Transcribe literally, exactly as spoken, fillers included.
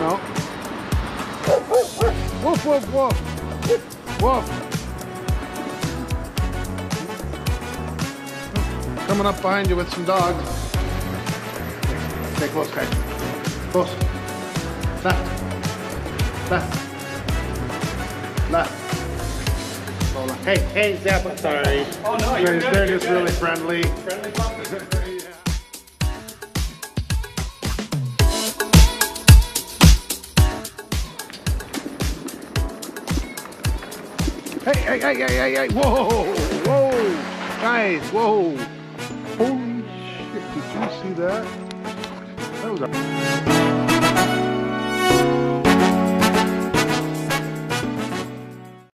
No. Woof, woof, woof. Woof. Coming up behind you with some dogs. Stay close, guys. Close. Left. Left. Left. Hey, hey, Zappa, sorry. Oh no, you're, you're good. They're you're just good. really friendly. Friendly puppies. Hey, hey, hey, hey, hey, hey, whoa, whoa, guys, whoa. Holy shit, did you see that? That was a...